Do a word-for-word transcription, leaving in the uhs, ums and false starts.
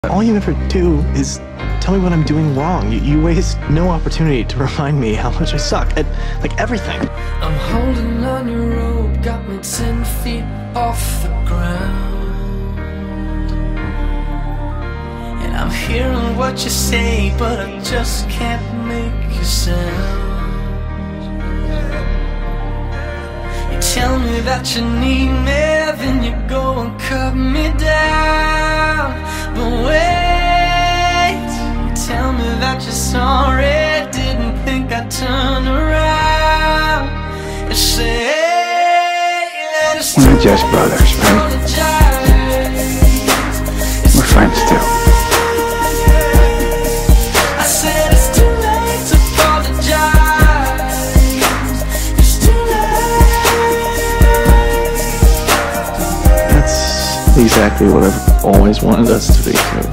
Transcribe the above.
All you ever do is tell me what I'm doing wrong. You, you waste no opportunity to remind me how much I suck at, like, everything. I'm holding on your rope, got me ten feet off the ground. And I'm hearing what you say, but I just can't make you sound. You tell me that you need me, then you go and cut me down. But wait, you tell me that you're sorry, didn't think I'd turn around. You say that it's We're just brothers, right? We're friends too. I said it's too late to apologize. It's too late. That's exactly what I've always wanted us to be, too.